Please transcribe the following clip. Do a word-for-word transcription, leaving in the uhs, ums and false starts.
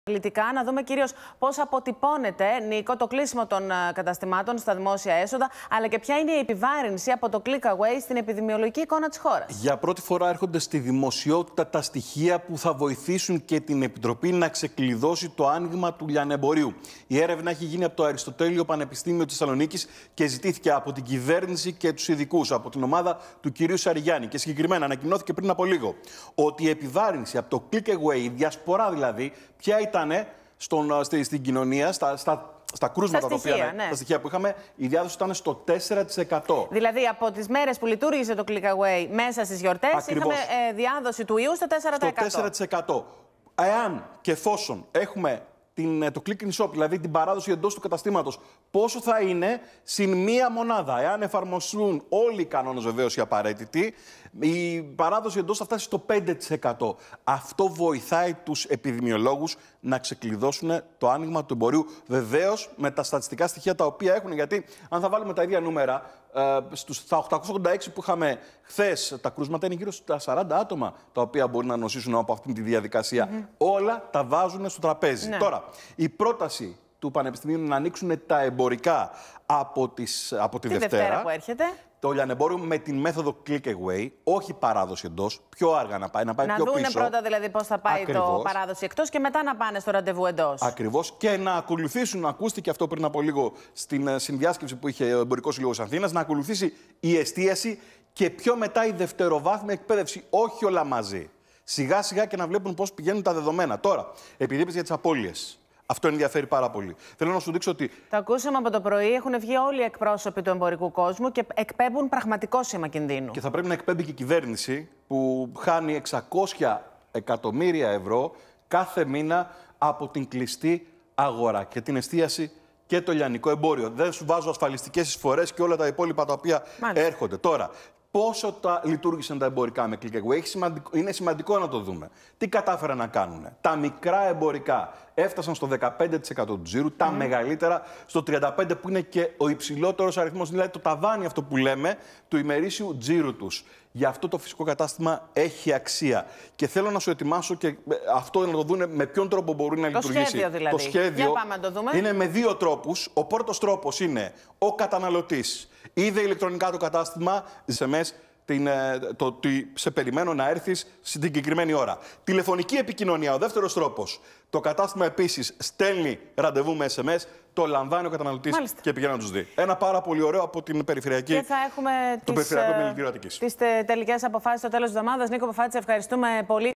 Πολιτικά, να δούμε κυρίως πώς αποτυπώνεται, Νίκο, το κλείσιμο των καταστημάτων στα δημόσια έσοδα, αλλά και ποια είναι η επιβάρυνση από το click away στην επιδημιολογική εικόνα της χώρας. Για πρώτη φορά έρχονται στη δημοσιότητα τα στοιχεία που θα βοηθήσουν και την Επιτροπή να ξεκλειδώσει το άνοιγμα του λιανεμπορίου. Η έρευνα έχει γίνει από το Αριστοτέλειο Πανεπιστήμιο της Θεσσαλονίκης και ζητήθηκε από την κυβέρνηση και τους ειδικούς, από την ομάδα του κυρίου Σαριγιάννη. Και συγκεκριμένα ανακοινώθηκε πριν από λίγο ότι η επιβάρυνση από το click away, η διασπορά δηλαδή, ποια ήταν στον, στη, στην κοινωνία, στα, στα, στα κρούσματα, στα στοιχεία, τα, οποία, ναι. τα στοιχεία που είχαμε, η διάδοση ήταν στο τέσσερα τοις εκατό. Δηλαδή, από τις μέρες που λειτουργήσε το click away μέσα στις γιορτές, Ακριβώς. είχαμε ε, διάδοση του ιού στο τέσσερα τοις εκατό. Στο τέσσερα τοις εκατό. Εάν και εφόσον έχουμε την, το click and shop, δηλαδή την παράδοση εντός του καταστήματος, πόσο θα είναι συν μία μονάδα. Εάν εφαρμοστούν όλοι οι κανόνες, βεβαίως οι απαραίτητοι, η παράδοση εντός θα φτάσει στο πέντε τοις εκατό. Αυτό βοηθάει τους επιδημιολόγους να ξεκλειδώσουν το άνοιγμα του εμπορίου. Βεβαίως με τα στατιστικά στοιχεία τα οποία έχουν, γιατί αν θα βάλουμε τα ίδια νούμερα, ε, στους, στα οκτακόσια ογδόντα έξι που είχαμε χθες, τα κρούσματα είναι γύρω στα σαράντα άτομα τα οποία μπορεί να νοσήσουν από αυτή τη διαδικασία. Mm-hmm. Όλα τα βάζουν στο τραπέζι. Ναι. Τώρα, η πρόταση του Πανεπιστημίου να ανοίξουν τα εμπορικά από, τις, από τη, τη Δευτέρα, Δευτέρα που έρχεται. Το λιανεμπόριο με την μέθοδο click away, όχι παράδοση εντός, πιο αργά να πάει, να πάει να πιο πίσω. Να πίσω. δούνε πρώτα δηλαδή πώς θα πάει Ακριβώς. το παράδοση εκτός και μετά να πάνε στο ραντεβού εντός. Ακριβώς. Και να ακολουθήσουν, ακούστηκε αυτό πριν από λίγο στην συνδιάσκεψη που είχε ο Εμπορικός Σύλλογος Αθήνας, να ακολουθήσει η εστίαση και πιο μετά η δευτεροβάθμια εκπαίδευση, όχι όλα μαζί. Σιγά σιγά και να βλέπουν πώς πηγαίνουν τα δεδομένα. Τώρα, επειδή είπες για τις απώλειες. Αυτό ενδιαφέρει πάρα πολύ. Θέλω να σου δείξω ότι. Το ακούσαμε από το πρωί. Έχουν βγει όλοι οι εκπρόσωποι του εμπορικού κόσμου και εκπέμπουν πραγματικό σήμα κινδύνου. Και θα πρέπει να εκπέμπει και η κυβέρνηση που χάνει εξακόσια εκατομμύρια ευρώ κάθε μήνα από την κλειστή αγορά και την εστίαση και το λιανικό εμπόριο. Δεν σου βάζω ασφαλιστικές εισφορές και όλα τα υπόλοιπα τα οποία Μάλιστα. έρχονται. Τώρα, πόσο τα λειτουργήσαν τα εμπορικά με click away, σημαντικό, είναι σημαντικό να το δούμε. Τι κατάφεραν να κάνουν. Τα μικρά εμπορικά έφτασαν στο δεκαπέντε τοις εκατό του τζίρου, mm. τα μεγαλύτερα στο τριάντα πέντε τοις εκατό που είναι και ο υψηλότερος αριθμός, δηλαδή το ταβάνι αυτό που λέμε, του ημερήσιου τζίρου τους. Γι' αυτό το φυσικό κατάστημα έχει αξία. Και θέλω να σου ετοιμάσω και αυτό να το δούνε με ποιον τρόπο μπορεί να το λειτουργήσει. Σχέδιο, δηλαδή. Το σχέδιο Για πάμε να το δούμε. Είναι με δύο τρόπους. Ο πρώτος τρόπος είναι ο καταναλωτής. Είδε ηλεκτρονικά το κατάστημα, ες εμ ες, την, το ότι σε περιμένω να έρθεις στην συγκεκριμένη ώρα. Τηλεφωνική επικοινωνία, ο δεύτερος τρόπος. Το κατάστημα επίσης στέλνει ραντεβού με ες εμ ες, το λαμβάνει ο καταναλωτής Μάλιστα. και πηγαίνει να τους δει. Ένα πάρα πολύ ωραίο από την περιφερειακή. Και θα έχουμε το τις, Περιφερειακό Επιμελητήριο Αττικής. τις τελικές αποφάσεις στο τέλος της εβδομάδας. Νίκο Ποφάτση, ευχαριστούμε πολύ.